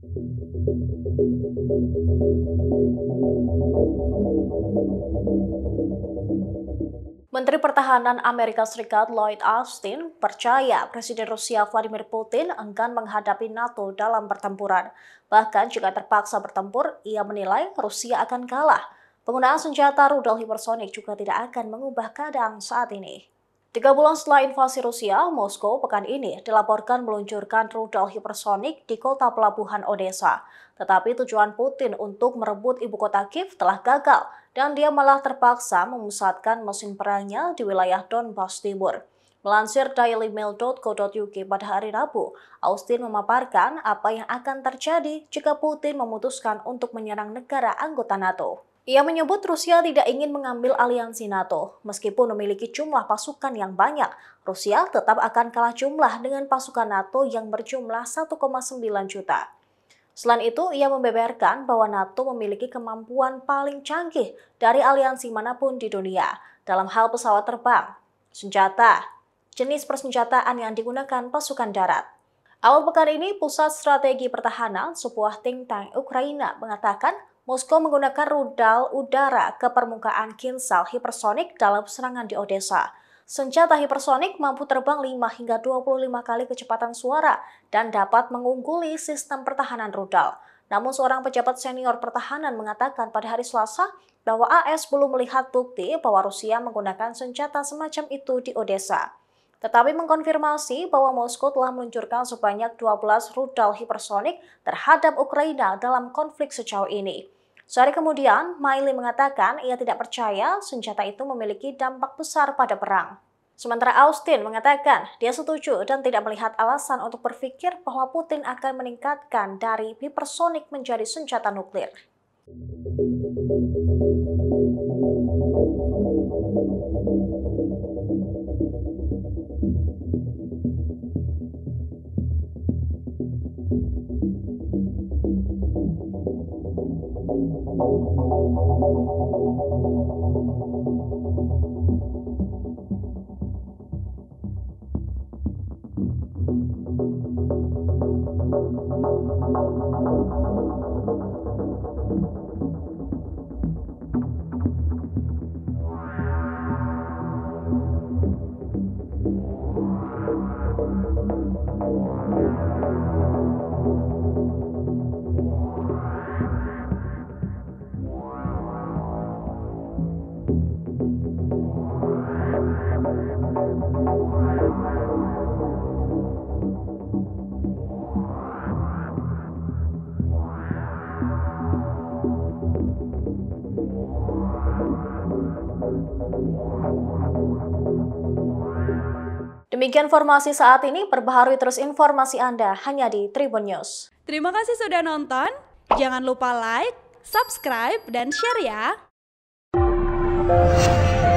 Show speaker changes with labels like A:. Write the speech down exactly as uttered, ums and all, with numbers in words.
A: Menteri Pertahanan Amerika Serikat Lloyd Austin percaya Presiden Rusia Vladimir Putin enggan menghadapi NATO dalam pertempuran. Bahkan jika terpaksa bertempur, ia menilai Rusia akan kalah. Penggunaan senjata rudal hipersonik juga tidak akan mengubah keadaan saat ini. Tiga bulan setelah invasi Rusia, Moskow pekan ini dilaporkan meluncurkan rudal hipersonik di kota pelabuhan Odessa. Tetapi tujuan Putin untuk merebut ibu kota Kiev telah gagal, dan dia malah terpaksa memusatkan mesin perangnya di wilayah Donbas Timur. Melansir daily mail dot co dot u k pada hari Rabu, Austin memaparkan apa yang akan terjadi jika Putin memutuskan untuk menyerang negara anggota NATO. Ia menyebut Rusia tidak ingin mengambil aliansi NATO. Meskipun memiliki jumlah pasukan yang banyak, Rusia tetap akan kalah jumlah dengan pasukan NATO yang berjumlah satu koma sembilan juta. Selain itu, ia membeberkan bahwa NATO memiliki kemampuan paling canggih dari aliansi manapun di dunia dalam hal pesawat terbang, senjata, jenis persenjataan yang digunakan pasukan darat. Awal pekan ini, Pusat Strategi Pertahanan, sebuah think tank Ukraina, mengatakan Moskow menggunakan rudal udara ke permukaan Kinsal hipersonik dalam serangan di Odessa. Senjata hipersonik mampu terbang lima hingga dua puluh lima kali kecepatan suara dan dapat mengungguli sistem pertahanan rudal. Namun seorang pejabat senior pertahanan mengatakan pada hari Selasa bahwa A S belum melihat bukti bahwa Rusia menggunakan senjata semacam itu di Odessa. Tetapi mengkonfirmasi bahwa Moskow telah meluncurkan sebanyak dua belas rudal hipersonik terhadap Ukraina dalam konflik sejauh ini. Sehari kemudian, Miley mengatakan ia tidak percaya senjata itu memiliki dampak besar pada perang. Sementara Austin mengatakan dia setuju dan tidak melihat alasan untuk berpikir bahwa Putin akan meningkatkan dari hipersonik menjadi senjata nuklir. Demikian informasi saat ini, perbaharui terus informasi Anda hanya di Tribun News.
B: Terima kasih sudah nonton, jangan lupa like, subscribe, dan share ya!